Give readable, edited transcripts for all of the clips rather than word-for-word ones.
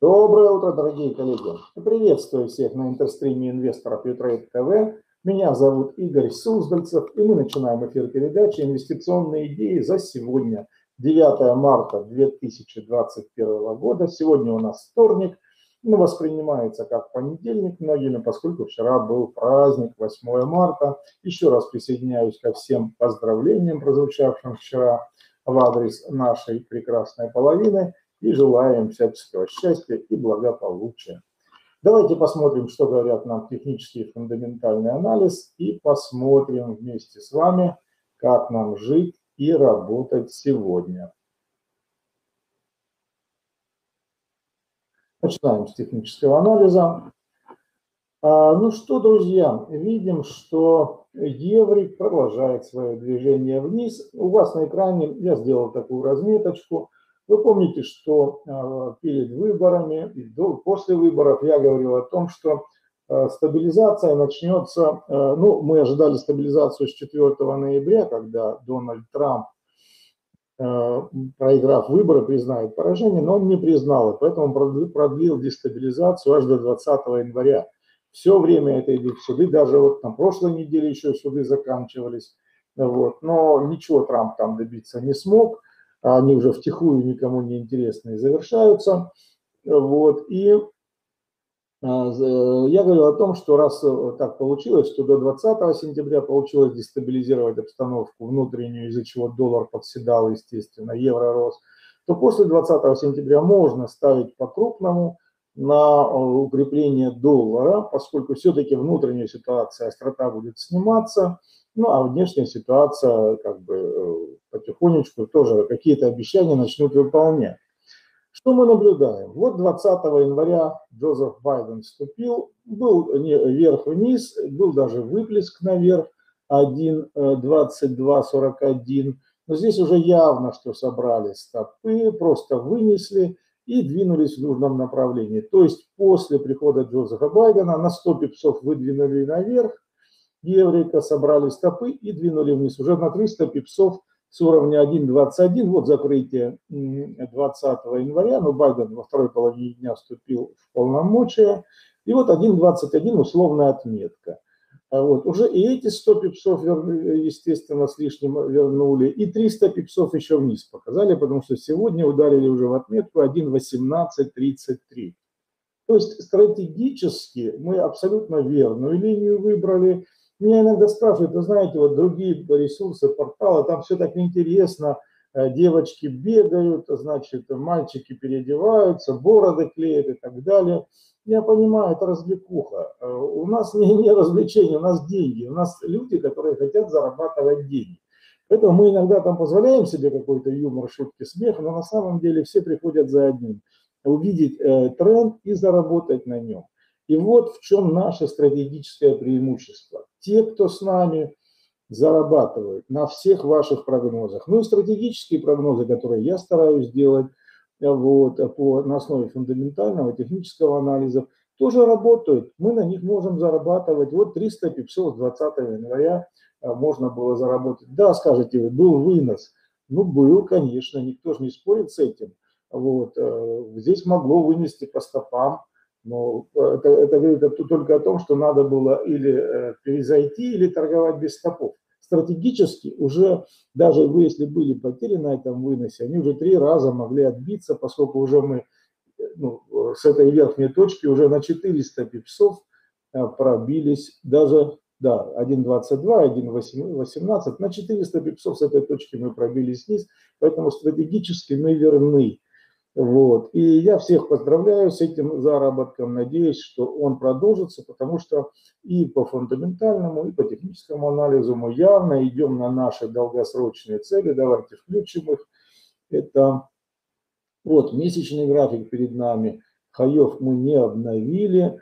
Доброе утро, дорогие коллеги! Приветствую всех на интерстриме инвесторов Utrade ТВ. Меня зовут Игорь Суздальцев, и мы начинаем эфир передачи «Инвестиционные идеи» за сегодня, 9 марта 2021 года. Сегодня у нас вторник, но воспринимается как понедельник многими, поскольку вчера был праздник, 8 марта. Еще раз присоединяюсь ко всем поздравлениям, прозвучавшим вчера в адрес нашей прекрасной половины. И желаем всяческого счастья и благополучия. Давайте посмотрим, что говорят нам технический и фундаментальный анализ, и посмотрим вместе с вами, как нам жить и работать сегодня. Начинаем с технического анализа. Ну что, друзья, видим, что еврик продолжает свое движение вниз. У вас на экране я сделал такую разметочку. Вы помните, что перед выборами и после выборов я говорил о том, что стабилизация начнется, ну, мы ожидали стабилизацию с 4 ноября, когда Дональд Трамп, проиграв выборы, признает поражение, но он не признал, и поэтому продлил дестабилизацию аж до 20 января. Все время это идут суды, даже вот на прошлой неделе еще суды заканчивались, вот, но ничего Трамп там добиться не смог. Они уже втихую никому не интересны и завершаются. Вот. И я говорил о том, что раз так получилось, что до 20 сентября получилось дестабилизировать обстановку внутреннюю, из-за чего доллар подседал, естественно, евро рос, то после 20 сентября можно ставить по-крупному на укрепление доллара, поскольку все-таки внутренняя ситуация, острота будет сниматься, ну а внешняя ситуация как бы потихонечку тоже какие-то обещания начнут выполнять. Что мы наблюдаем? Вот 20 января Джозеф Байден вступил, был вверх-вниз, был даже выплеск наверх 1,2241, но здесь уже явно, что собрали стопы, просто вынесли и двинулись в нужном направлении. То есть после прихода Джозефа Байдена на 100 пипсов выдвинули наверх, еврика, собрали стопы и двинули вниз уже на 300 пипсов с уровня 1.21. Вот закрытие 20 января, но Байден во второй половине дня вступил в полномочия. И вот 1.21 условная отметка. Вот. Уже и эти 100 пипсов, естественно, с лишним вернули, и 300 пипсов еще вниз показали, потому что сегодня ударили уже в отметку 1.1833. То есть стратегически мы абсолютно верную линию выбрали. Меня иногда спрашивают, вы знаете, вот другие ресурсы, порталы, там все так интересно, девочки бегают, значит, мальчики переодеваются, бороды клеят и так далее. Я понимаю, это развлекуха. У нас не развлечение, у нас деньги, у нас люди, которые хотят зарабатывать деньги. Поэтому мы иногда там позволяем себе какой-то юмор, шутки, смех, но на самом деле все приходят за одним. Увидеть тренд и заработать на нем. И вот в чем наше стратегическое преимущество. Те, кто с нами зарабатывают на всех ваших прогнозах, ну и стратегические прогнозы, которые я стараюсь делать вот, на основе фундаментального технического анализа, тоже работают. Мы на них можем зарабатывать. Вот 300 пипсов с 20 января можно было заработать. Да, скажете вы, был вынос. Ну, был, конечно, никто же не спорит с этим. Вот, здесь могло вынести по стопам. Но это говорит только о том, что надо было или перезайти, или торговать без стопов. Стратегически уже, даже вы, если были потери на этом выносе, они уже 3 раза могли отбиться, поскольку уже мы с этой верхней точки уже на 400 пипсов пробились, даже, да, 1.22, 1.18, на 400 пипсов с этой точки мы пробились вниз, поэтому стратегически мы верны. Вот. И я всех поздравляю с этим заработком, надеюсь, что он продолжится, потому что и по фундаментальному, и по техническому анализу мы явно идем на наши долгосрочные цели. Давайте включим их. Это вот месячный график перед нами. Хаев мы не обновили,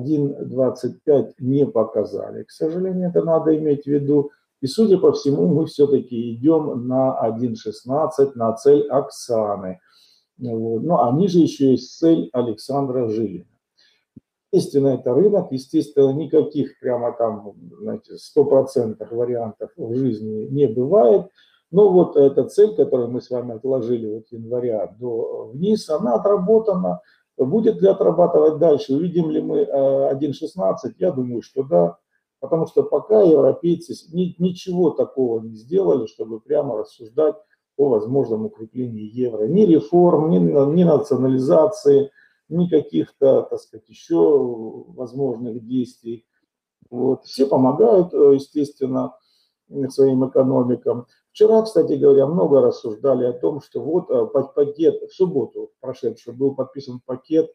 1.25 не показали. К сожалению, это надо иметь в виду. И, судя по всему, мы все-таки идем на 1.16, на цель Оксаны. Вот. Ну, а ниже еще есть цель Александра Жилина. Естественно, это рынок, естественно, никаких прямо там, знаете, 100% вариантов в жизни не бывает. Но вот эта цель, которую мы с вами отложили от января до вниз, она отработана. Будет ли отрабатывать дальше? Увидим ли мы 1.16? Я думаю, что да. Потому что пока европейцы ничего такого не сделали, чтобы прямо рассуждать о возможном укреплении евро. Ни реформ, ни национализации, ни каких-то, так сказать, еще возможных действий. Вот. Все помогают, естественно, своим экономикам. Вчера, кстати говоря, много рассуждали о том, что вот пакет, в субботу прошедшую был подписан пакет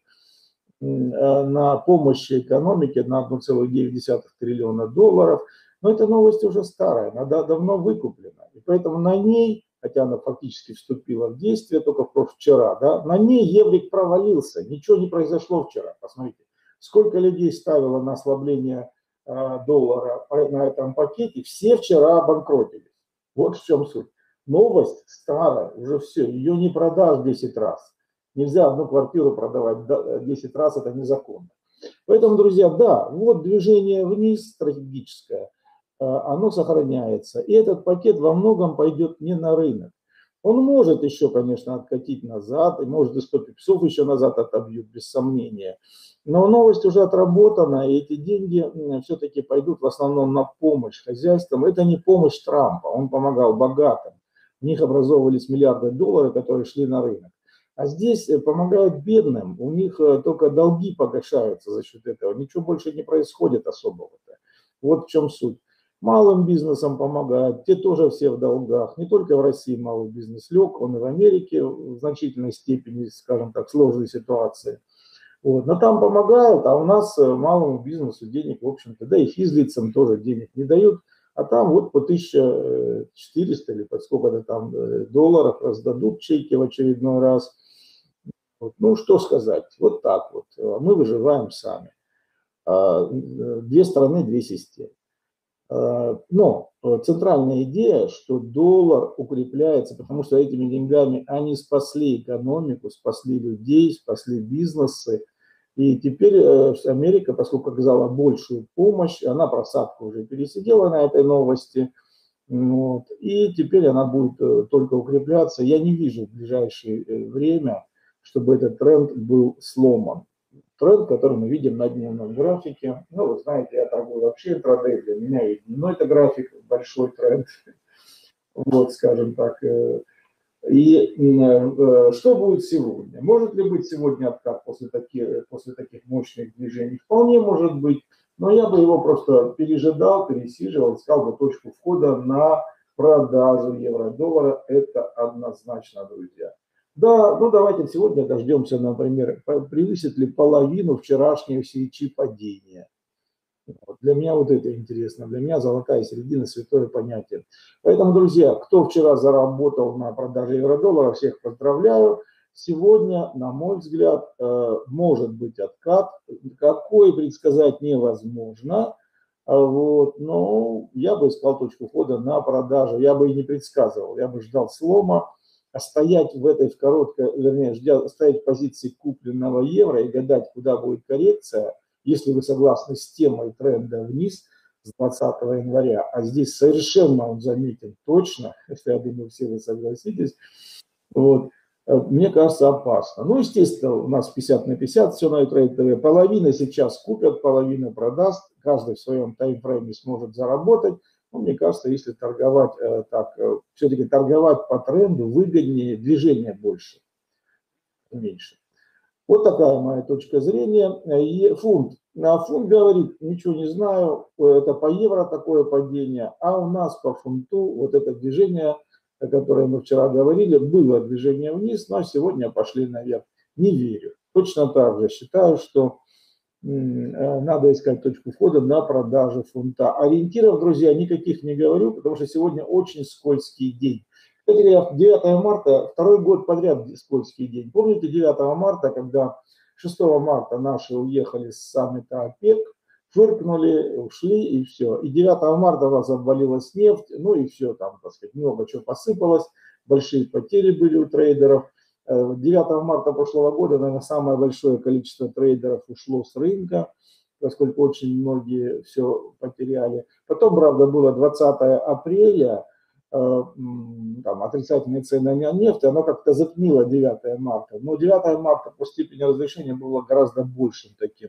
на помощь экономике на 1,9 триллиона долларов. Но эта новость уже старая, она давно выкуплена. И поэтому на ней, хотя она фактически вступила в действие только вчера, да, на ней еврик провалился. Ничего не произошло вчера. Посмотрите, сколько людей ставило на ослабление доллара на этом пакете, все вчера обанкротились. Вот в чем суть. Новость старая, уже все, ее не продашь 10 раз. Нельзя одну квартиру продавать 10 раз, это незаконно. Поэтому, друзья, да, вот движение вниз стратегическое, оно сохраняется. И этот пакет во многом пойдет не на рынок. Он может еще, конечно, откатить назад, и может и 100 пипсов еще назад отобьют, без сомнения. Но новость уже отработана, и эти деньги все-таки пойдут в основном на помощь хозяйствам. Это не помощь Трампа, он помогал богатым. У них образовывались миллиарды долларов, которые шли на рынок. А здесь помогают бедным, у них только долги погашаются за счет этого, ничего больше не происходит особого-то. Вот в чем суть. Малым бизнесам помогают, те тоже все в долгах. Не только в России малый бизнес лег, он и в Америке в значительной степени, скажем так, сложной ситуации. Вот. Но там помогают, а у нас малому бизнесу денег, в общем-то, да и физлицам тоже денег не дают. А там вот по 1400 или по сколько-то там долларов раздадут чеки в очередной раз. Вот. Ну, что сказать, вот так вот. Мы выживаем сами. Две страны, две системы. Но центральная идея, что доллар укрепляется, потому что этими деньгами они спасли экономику, спасли людей, спасли бизнесы. И теперь Америка, поскольку оказала большую помощь, она просадку уже пересидела на этой новости, вот, и теперь она будет только укрепляться. Я не вижу в ближайшее время, чтобы этот тренд был сломан. Тренд, который мы видим на дневном графике. Ну, вы знаете, я торгую вообще интрадей, для меня и дневной это график, большой тренд, вот, скажем так. И что будет сегодня? Может ли быть сегодня откат после таких мощных движений? Вполне может быть, но я бы его просто пережидал, пересиживал, искал бы точку входа на продажу евро-доллара. Это однозначно, друзья. Да, ну давайте сегодня дождемся, например, превысит ли половину вчерашнего свечи падения. Вот. Для меня вот это интересно. Для меня золотая середина – святое понятие. Поэтому, друзья, кто вчера заработал на продаже евро-доллара, всех поздравляю. Сегодня, на мой взгляд, может быть откат. Какой предсказать невозможно. Вот. Но я бы искал точку входа на продажу. Я бы и не предсказывал. Я бы ждал слома. А стоять в этой стоять в позиции купленного евро и гадать, куда будет коррекция, если вы согласны с темой тренда вниз с 20 января, а здесь совершенно он заметен точно, если я думаю, все вы согласитесь, вот, мне кажется, опасно. Ну, естественно, у нас 50 на 50 все на трейд-ТВ. Половина сейчас купят, половина продаст, каждый в своем таймфрейме сможет заработать. Ну, мне кажется, если торговать так, все-таки торговать по тренду выгоднее, движения больше, меньше. Вот такая моя точка зрения. И фунт. А фунт говорит, ничего не знаю, это по евро такое падение, а у нас по фунту вот это движение, о котором мы вчера говорили, было движение вниз, но сегодня пошли наверх. Не верю. Точно так же считаю, что надо искать точку входа на продажу фунта. Ориентиров, друзья, никаких не говорю, потому что сегодня очень скользкий день. 9 марта, второй год подряд скользкий день. Помните 9 марта, когда 6 марта наши уехали с саммита ОПЕК, фыркнули, ушли и все. И 9 марта у нас обвалилась нефть, ну и все, там, так сказать, много чего посыпалось, большие потери были у трейдеров. 9 марта прошлого года, наверное, самое большое количество трейдеров ушло с рынка, поскольку очень многие все потеряли. Потом, правда, было 20 апреля, там, отрицательные цены на нефть, оно как-то затмило 9 марта. Но 9 марта по степени разрешения было гораздо большим таким.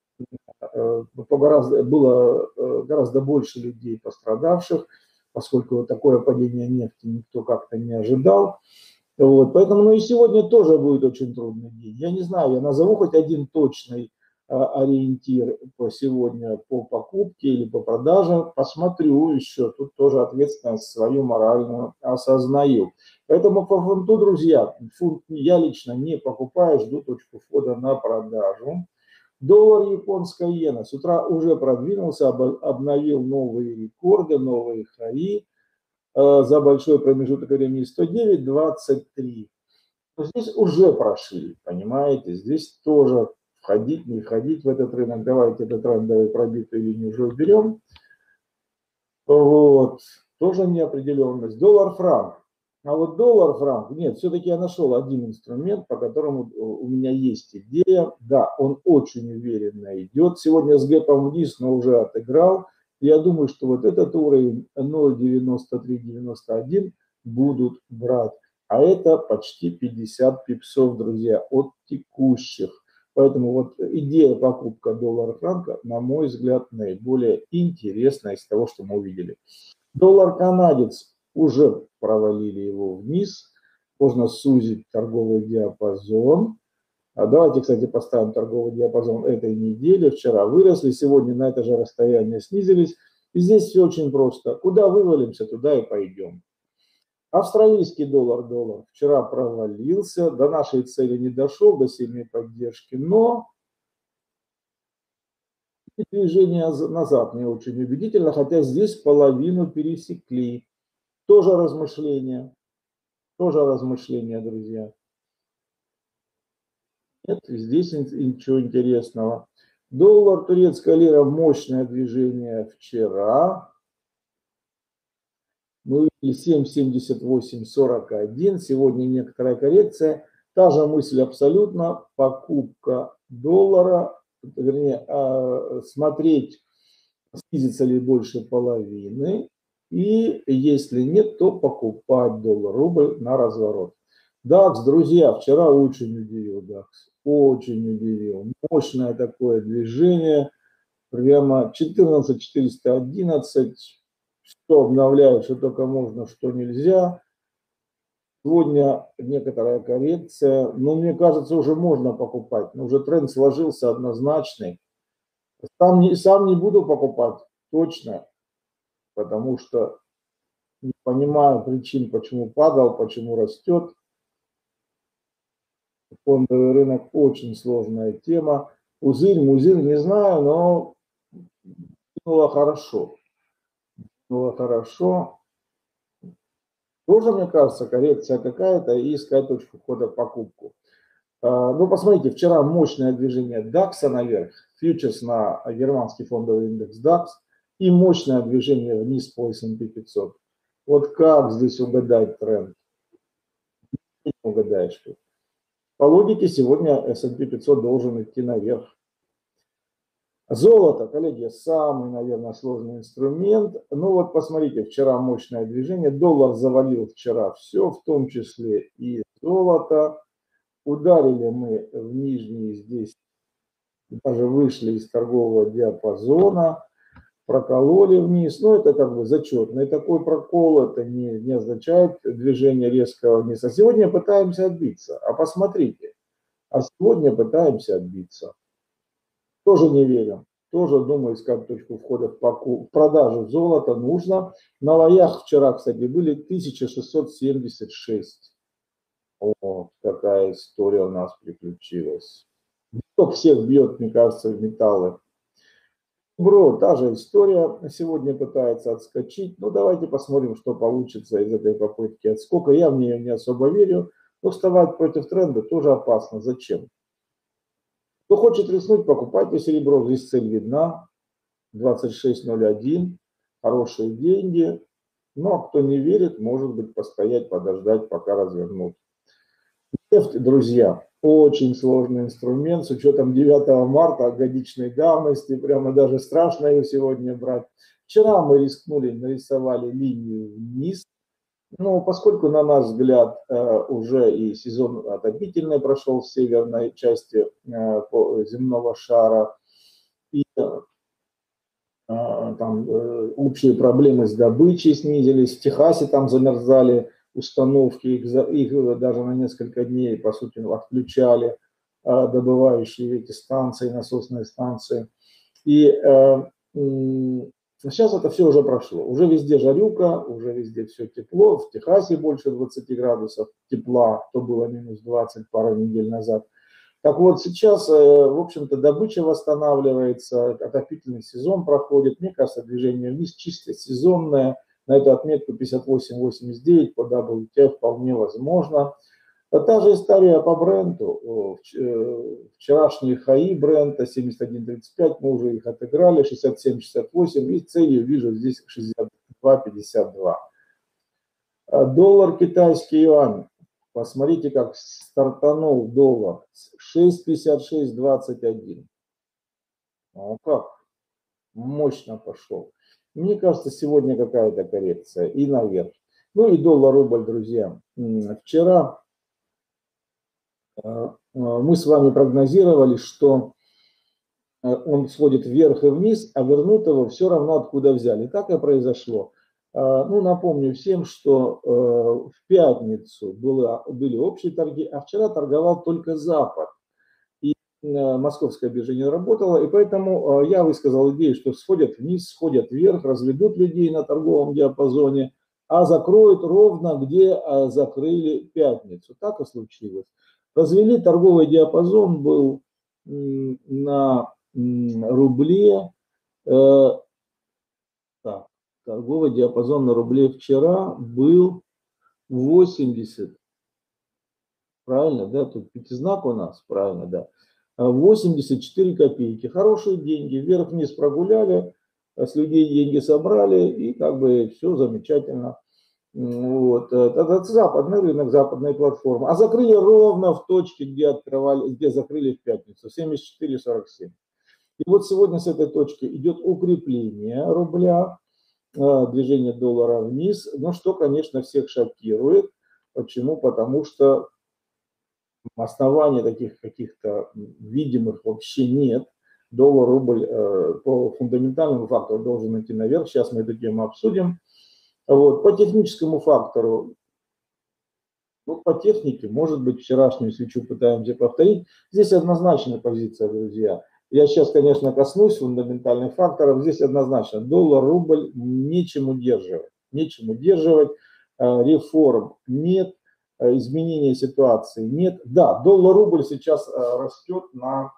Было гораздо больше людей пострадавших, поскольку такое падение нефти никто как-то не ожидал. Вот, поэтому, ну и сегодня тоже будет очень трудный день. Я не знаю, я назову хоть один точный ориентир по сегодня по покупке или по продаже. Посмотрю еще, тут тоже ответственность свою моральную осознаю. Поэтому по фунту, друзья, фунт я лично не покупаю, жду точку входа на продажу. Доллар, японская иена с утра уже продвинулся, обновил новые рекорды, новые хаи за большой промежуток времени 109.23. Но здесь уже прошли, понимаете, здесь тоже входить, не входить в этот рынок. Давайте этот трендовый пробитую линию уже уберем. Вот, тоже неопределенность. Доллар-франк. А вот доллар-франк, нет, все-таки я нашел один инструмент, по которому у меня есть идея. Да, он очень уверенно идет. Сегодня с гэпом вниз, но уже отыграл. Я думаю, что вот этот уровень 0.9391 будут брать. А это почти 50 пипсов, друзья, от текущих. Поэтому вот идея покупка доллара-франка, на мой взгляд, наиболее интересная из того, что мы увидели. Доллар-канадец уже провалили его вниз. Можно сузить торговый диапазон. Давайте, кстати, поставим торговый диапазон этой недели. Вчера выросли, сегодня на это же расстояние снизились. И здесь все очень просто. Куда вывалимся, туда и пойдем. Австралийский доллар вчера провалился, до нашей цели не дошел, до сильной поддержки, но движение назад не очень убедительно, хотя здесь половину пересекли. Тоже размышления, друзья. Нет, здесь ничего интересного. Доллар, турецкая лира, мощное движение вчера. Мы видели 7,7841, сегодня некоторая коррекция. Та же мысль абсолютно, покупка доллара, вернее, смотреть, снизится ли больше половины. И если нет, то покупать доллар-рубль на разворот. DAX, друзья, вчера очень удивил DAX, очень удивил. Мощное такое движение, прямо 14,411. Что обновляют, что только можно, что нельзя. Сегодня некоторая коррекция, но мне кажется, уже можно покупать. Но уже тренд сложился однозначный. Сам не буду покупать, точно, потому что не понимаю причин, почему падал, почему растет. Фондовый рынок очень сложная тема. Пузырь, музырь, не знаю, но было хорошо. Было хорошо. Тоже, мне кажется, коррекция какая-то и искать точку входа в покупку. Ну, посмотрите, вчера мощное движение DAX наверх, фьючерс на германский фондовый индекс DAX и мощное движение вниз по S&P 500. Вот как здесь угадать тренд? Не угадаешь. По логике сегодня S&P 500 должен идти наверх. Золото, коллеги, самый, наверное, сложный инструмент. Ну вот посмотрите, вчера мощное движение. Доллар завалил вчера все, в том числе и золото. Ударили мы в нижние здесь, даже вышли из торгового диапазона, прокололи вниз. Ну это как бы зачетный такой прокол, это не означает движение резкого вниз. А сегодня пытаемся отбиться. А посмотрите, сегодня пытаемся отбиться. Тоже не верим. Тоже думаю искать точку входа в продажу золота нужно. На лоях вчера, кстати, были 1676. Вот какая история у нас приключилась. Кто всех бьет, мне кажется, в металлы. Бро, та же история. Сегодня пытается отскочить. Ну, давайте посмотрим, что получится из этой попытки отскока. Я в нее не особо верю. Но вставать против тренда тоже опасно. Зачем? Кто хочет рискнуть, покупайте серебро. Здесь цель видна. 26.01. Хорошие деньги. Но кто не верит, может быть, постоять, подождать, пока развернут. Нефть, друзья, очень сложный инструмент. С учетом 9 марта, годичной давности. Прямо даже страшно ее сегодня брать. Вчера мы рискнули, нарисовали линию вниз. Ну, поскольку, на наш взгляд, уже и сезон отопительный прошел в северной части земного шара, и там общие проблемы с добычей снизились, в Техасе там замерзали установки, их даже на несколько дней, по сути, отключали добывающие эти станции, насосные станции. И сейчас это все уже прошло. Уже везде жарюка, уже везде все тепло. В Техасе больше 20 градусов тепла, то было минус 20 пару недель назад. Так вот, сейчас, в общем-то, добыча восстанавливается, отопительный сезон проходит. Мне кажется, движение вниз чисто сезонное. На эту отметку 58.89 по WTI вполне возможно. Та же история по бренду. Вчерашние хаи бренда 71.35, мы уже их отыграли, 67.68, и целью вижу здесь 62.52. Доллар, китайский юань. Посмотрите, как стартанул доллар. 6.5621. Ну как? Мощно пошел. Мне кажется, сегодня какая-то коррекция и наверх. Ну и доллар-рубль, друзья. Вчера мы с вами прогнозировали, что он сходит вверх и вниз, а вернут его все равно откуда взяли. Так и произошло. Ну, напомню всем, что в пятницу были общие торги, а вчера торговал только Запад. И московская биржа не работала, и поэтому я высказал идею, что сходят вниз, сходят вверх, разведут людей на торговом диапазоне, а закроют ровно, где закрыли пятницу. Так и случилось. Развели, торговый диапазон был на рубле. Так, торговый диапазон на рубле вчера был 80. Правильно, да? Тут пятизнак у нас, правильно, да. 84 копейки. Хорошие деньги. Вверх-вниз прогуляли, с людей деньги собрали, и как бы все замечательно. Вот. Это западный рынок, западная платформа. А закрыли ровно в точке, где закрыли в пятницу, 74,47. И вот сегодня с этой точки идет укрепление рубля, движение доллара вниз, но что, конечно, всех шокирует. Почему? Потому что оснований таких каких-то видимых вообще нет. Доллар, рубль по фундаментальному фактору должен идти наверх. Сейчас мы эту тему обсудим. Вот. По техническому фактору, ну, по технике, может быть, вчерашнюю свечу пытаемся повторить. Здесь однозначная позиция, друзья. Я сейчас, конечно, коснусь фундаментальных факторов. Здесь однозначно доллар, рубль нечем удерживать. Нечем удерживать. Реформ нет. Изменения ситуации нет. Да, доллар-рубль сейчас растет на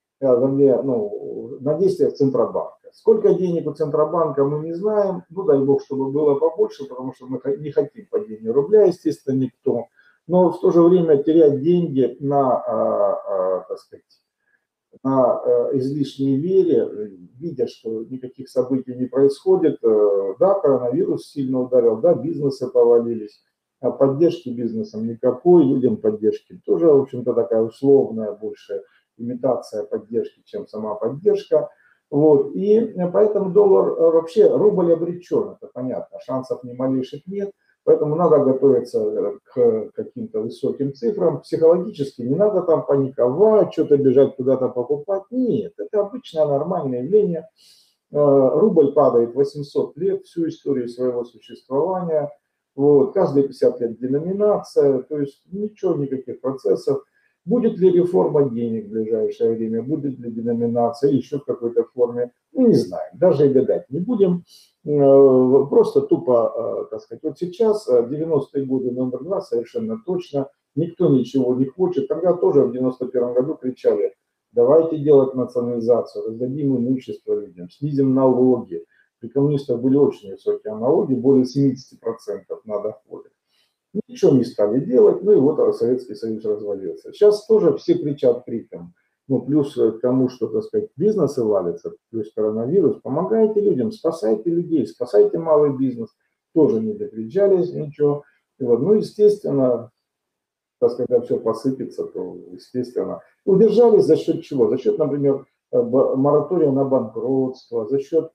действиях Центробанка. Сколько денег у Центробанка, мы не знаем. Ну, дай бог, чтобы было побольше, потому что мы не хотим падения рубля, естественно, никто. Но в то же время терять деньги на, так сказать, на излишней вере, видя, что никаких событий не происходит, да, коронавирус сильно ударил, да, бизнесы повалились, а поддержки бизнесом никакой, людям поддержки тоже, в общем-то, такая условная больше имитация поддержки, чем сама поддержка. Вот. И поэтому доллар, вообще рубль обречен, это понятно, шансов ни малейших нет. Поэтому надо готовиться к каким-то высоким цифрам. Психологически не надо там паниковать, что-то бежать куда-то покупать. Нет, это обычное нормальное явление. Рубль падает 800 лет, всю историю своего существования. Вот, каждые 50 лет деноминация, то есть ничего, никаких процессов. Будет ли реформа денег в ближайшее время, будет ли деноминация, еще в какой-то форме, ну, не знаем, даже и гадать не будем. Просто тупо, так сказать, вот сейчас, 90-е годы номер 2, совершенно точно, никто ничего не хочет. Тогда тоже в 91 году кричали, давайте делать национализацию, раздадим имущество людям, снизим налоги. При коммунистах были очень высокие налоги, более 70% на доходы. Ничего не стали делать, ну и вот Советский Союз развалился. Сейчас тоже все кричат криком. Ну, плюс к тому, что, так сказать, бизнесы валятся, плюс коронавирус. Помогайте людям, спасайте людей, спасайте малый бизнес. Тоже не докричались ничего. И вот, ну, естественно, так сказать, когда все посыпется, то, естественно, удержались за счет чего? За счет, например, моратория на банкротство, за счет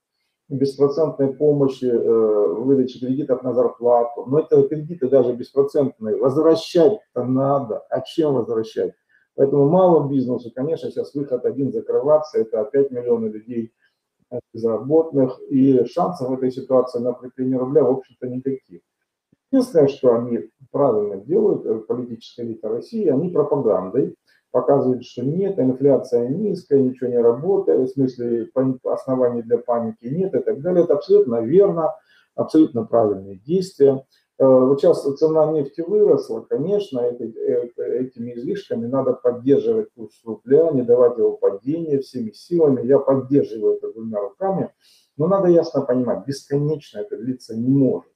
беспроцентной помощи, выдачи кредитов на зарплату. Но это кредиты даже беспроцентные. Возвращать-то надо. А чем возвращать? Поэтому малому бизнесу, конечно, сейчас выход один закрываться. Это опять миллионы людей безработных. И шансов в этой ситуации на привлечение рубля, в общем-то, никаких. Единственное, что они правильно делают, политическая элита России, они пропагандой показывают, что нет, инфляция низкая, ничего не работает, в смысле оснований для паники нет и так далее. Это абсолютно верно, абсолютно правильные действия. Вот сейчас цена нефти выросла, конечно, этими излишками надо поддерживать курс рубля, не давать его падения всеми силами. Я поддерживаю это двумя руками, но надо ясно понимать, бесконечно это длиться не может.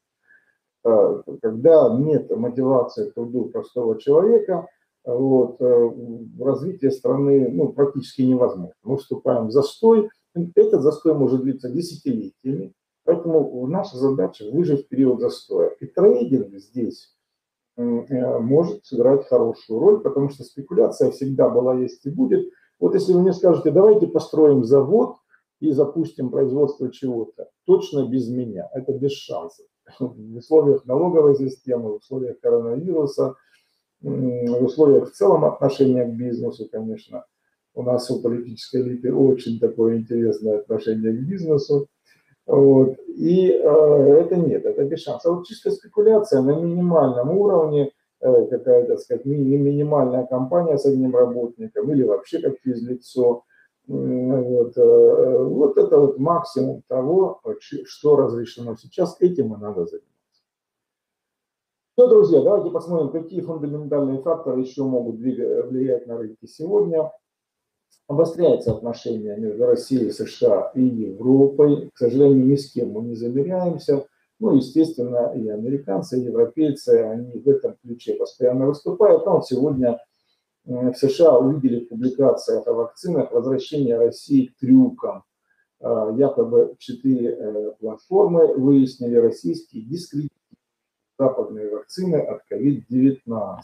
Когда нет мотивации к труду простого человека, вот, развитие страны практически невозможно. Мы вступаем в застой, этот застой может длиться десятилетиями, поэтому наша задача выжить в период застоя. И трейдинг здесь может сыграть хорошую роль, потому что спекуляция всегда была, есть и будет. Вот если вы мне скажете, давайте построим завод и запустим производство чего-то, точно без меня, это без шансов. В условиях налоговой системы, в условиях коронавируса, в условиях в целом отношения к бизнесу, конечно, у нас у политической элиты очень такое интересное отношение к бизнесу. Вот. И это нет, это без шансов. А вот чистая спекуляция на минимальном уровне, какая-то, так сказать, минимальная компания с одним работником или вообще как физлицо, вот это вот максимум того, что разрешено сейчас, этим и надо заниматься. Ну, друзья, давайте посмотрим, какие фундаментальные факторы еще могут влиять на рынки сегодня. Обостряются отношения между Россией, США и Европой. К сожалению, ни с кем мы не замеряемся. Ну, естественно, и американцы, и европейцы, они в этом ключе постоянно выступают. Но вот сегодня в США увидели в публикациях о вакцинах возвращение России к трюкам. Якобы 4 платформы выяснили российские дискредитировали западные вакцины от COVID-19.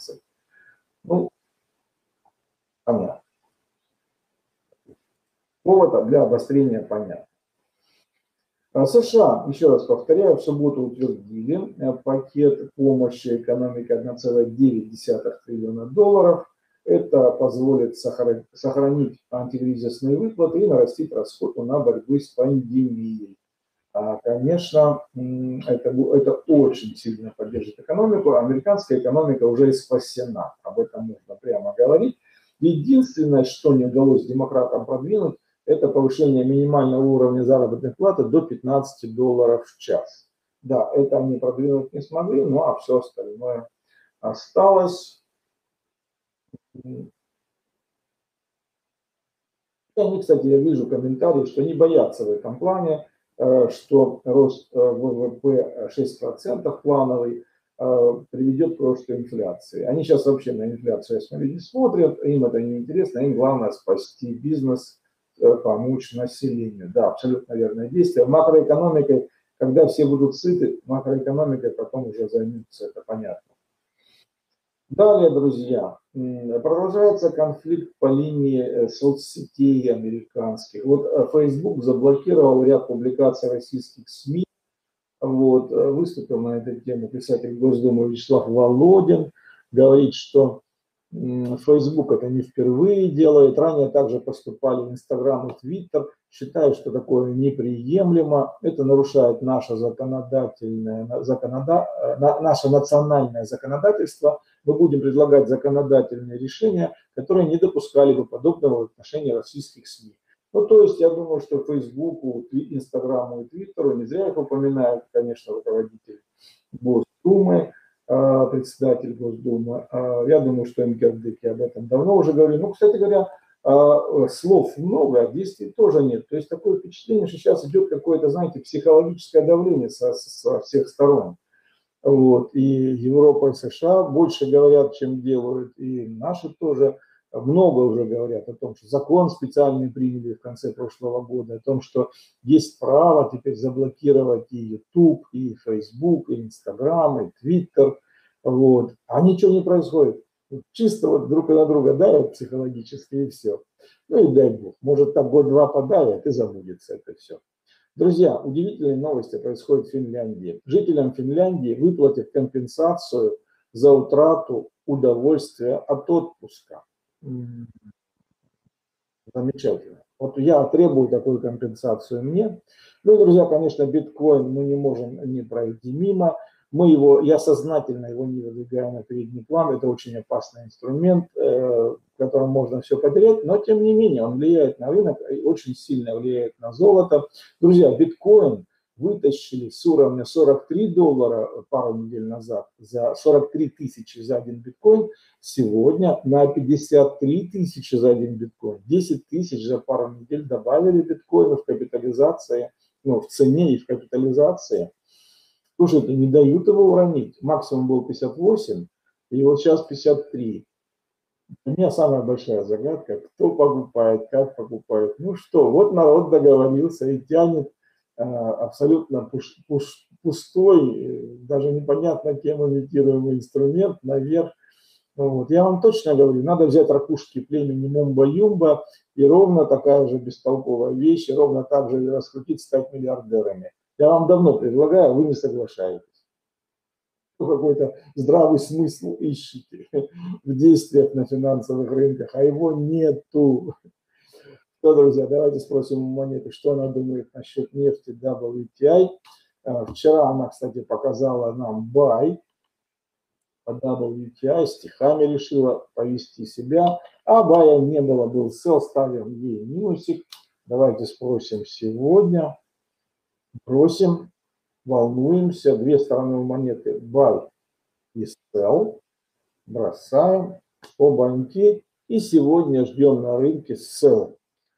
Ну, понятно. Повод для обострения понятно. США, еще раз повторяю, в субботу утвердили пакет помощи экономике 1,9 триллиона долларов. Это позволит сохранить антикризисные выплаты и нарастить расходы на борьбу с пандемией. Конечно, это очень сильно поддержит экономику. Американская экономика уже и спасена. Об этом можно прямо говорить. Единственное, что не удалось демократам продвинуть, это повышение минимального уровня заработной платы до $15 в час. Да, это они продвинуть не смогли, ну а все остальное осталось. Они, кстати, я вижу комментарии, что не боятся в этом плане, что рост ВВП 6% плановый приведет к росту инфляции. Они сейчас вообще на инфляцию, я смотрю, не смотрят, им это не интересно, им главное спасти бизнес, помочь населению. Да, абсолютно верное действие. Макроэкономикой, когда все будут сыты, макроэкономикой потом уже займутся, это понятно. Далее, друзья, продолжается конфликт по линии соцсетей американских. Вот Facebook заблокировал ряд публикаций российских СМИ. Вот, выступил на эту тему писатель Госдумы Вячеслав Володин. Говорит, что Facebook это не впервые делает. Ранее также поступали Instagram и Twitter. Считаю, что такое неприемлемо. Это нарушает наше наше национальное законодательство. Мы будем предлагать законодательные решения, которые не допускали бы подобного в отношении российских СМИ. Ну, то есть, я думаю, что Фейсбуку, Инстаграму и Твиттеру, не зря их упоминают, конечно, руководитель Госдумы, председатель Госдумы. Я думаю, что МКРДК об этом давно уже говорили. Ну, кстати говоря, слов много, а действий тоже нет. То есть, такое впечатление, что сейчас идет какое-то, знаете, психологическое давление со всех сторон. Вот. И Европа и США больше говорят, чем делают, и наши тоже много уже говорят о том, что закон специальный приняли в конце прошлого года, о том, что есть право теперь заблокировать и YouTube, и Facebook, и Instagram, и Twitter. Вот. А ничего не происходит. Чисто вот друг на друга давят психологически и все. Ну и дай бог, может так год-два подавят и забудется это все. Друзья, удивительные новости происходят в Финляндии. Жителям Финляндии выплатят компенсацию за утрату удовольствия от отпуска. Замечательно. Вот я требую такую компенсацию мне. Ну, друзья, конечно, биткоин мы не можем не пройти мимо. Я сознательно его не выдвигаю на передний план. Это очень опасный инструмент, в котором можно все потерять, но тем не менее он влияет на рынок и очень сильно влияет на золото. Друзья, биткоин вытащили с уровня $43 пару недель назад, за 43 тысячи за один биткоин, сегодня на 53 тысячи за один биткоин. 10 тысяч за пару недель добавили биткоина в капитализации, в цене и в капитализации. Слушайте, не дают его уронить. Максимум был 58, и вот сейчас 53. У меня самая большая загадка, кто покупает, как покупает. Ну что, вот народ договорился и тянет абсолютно пустой, даже непонятно кем имитируемый инструмент наверх. Вот. Я вам точно говорю, надо взять ракушки племени Мумба-Юмба и ровно такая же бестолковая вещь, и ровно так же раскрутить, стать миллиардерами. Я вам давно предлагаю, вы не соглашаетесь. Какой-то здравый смысл ищите в действиях на финансовых рынках, а его нету. Что, друзья, давайте спросим у монеты, что она думает насчет нефти WTI. Вчера она, кстати, показала нам buy по WTI, стихами решила повести себя, а бая не было, был sell, ставим ей минусик. Давайте спросим сегодня. Просим, волнуемся, две стороны у монеты buy и sell, бросаем, обаньки, и сегодня ждем на рынке sell.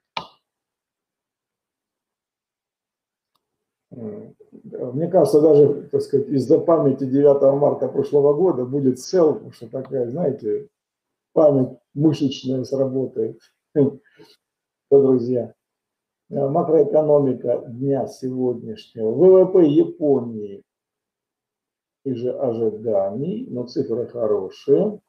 Мне кажется, даже, так сказать, из-за памяти 9 марта прошлого года будет sell, потому что такая, знаете, память мышечная сработает. Друзья. Макроэкономика дня сегодняшнего. ВВП Японии ниже ожиданий, но цифры хорошие.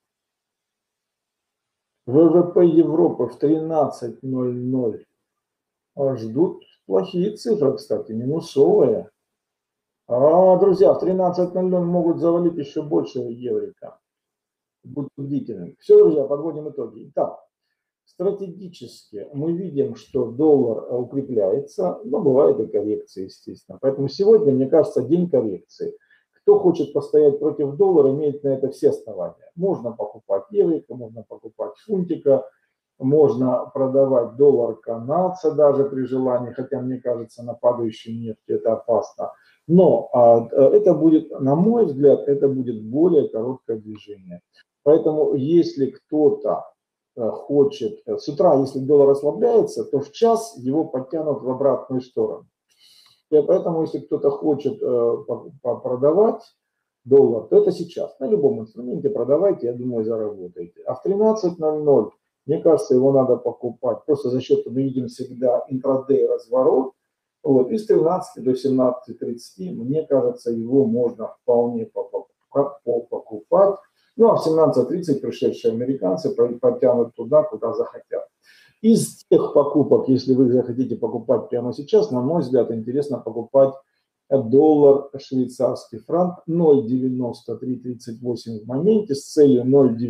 ВВП Европы в 13:00 ждут плохие цифры, кстати, минусовые. Друзья, в 13:00 могут завалить еще больше еврика. Будьте бдительны. Все, друзья, подводим итоги. Итак, стратегически мы видим, что доллар укрепляется, но бывают и коррекции, естественно. Поэтому сегодня, мне кажется, день коррекции. Кто хочет постоять против доллара, имеет на это все основания. Можно покупать еврика, можно покупать фунтика, можно продавать доллар канадца даже при желании, хотя мне кажется, на падающей нефти это опасно. Но это будет, на мой взгляд, это будет более короткое движение. Поэтому если кто-то хочет, с утра, если доллар ослабляется, то в час его подтянут в обратную сторону. И поэтому, если кто-то хочет продавать доллар, то это сейчас. На любом инструменте продавайте, я думаю, заработаете. А в 13:00, мне кажется, его надо покупать. Просто за счет, мы видим всегда интрадей разворот. Вот. И с 13 до 17:30, мне кажется, его можно вполне покупать. Ну, а в 17:30 пришедшие американцы потянут туда, куда захотят. Из тех покупок, если вы захотите покупать прямо сейчас, на мой взгляд, интересно покупать доллар, швейцарский франк 0,9338 в моменте с целью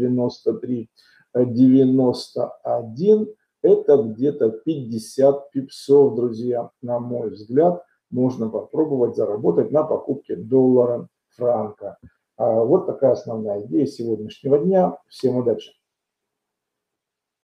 0,9391. Это где-то 50 пипсов, друзья, на мой взгляд, можно попробовать заработать на покупке доллара, франка. Вот такая основная идея сегодняшнего дня. Всем удачи!